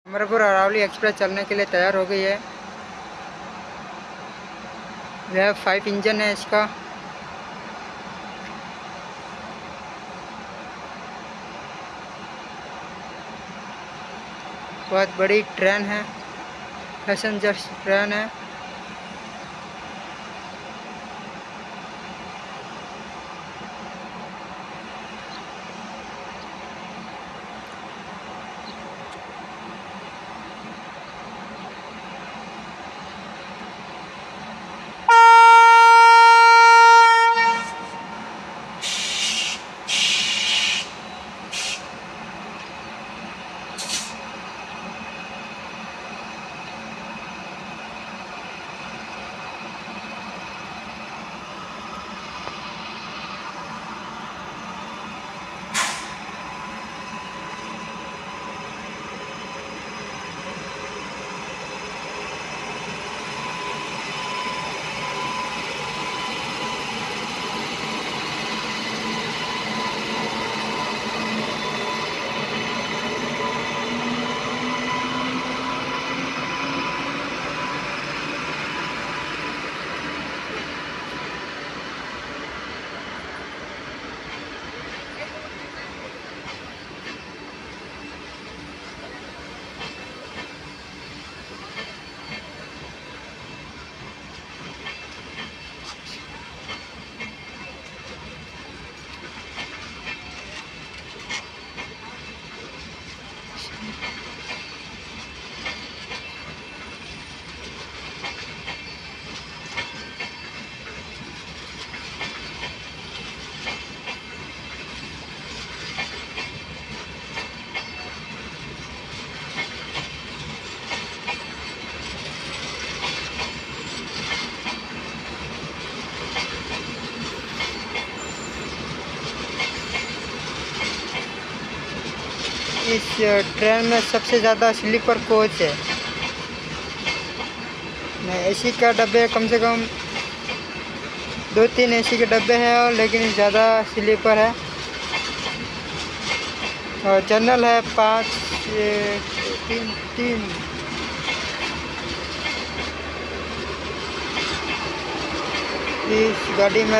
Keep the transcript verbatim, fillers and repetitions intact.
Amarpur Aravalli express चलने के लिए तैयार हो गई है। यह फाइव इंजन है इसका। बहुत बड़ी ट्रेन है, पैसेंजर ट्रेन है। इस ट्रेन में सबसे ज़्यादा स्लीपर कोच है। एसी का डब्बे कम से कम दो तीन एसी के डब्बे हैं, और लेकिन ज़्यादा स्लीपर है। और जनरल है पाँच तीन तीन इस गाड़ी में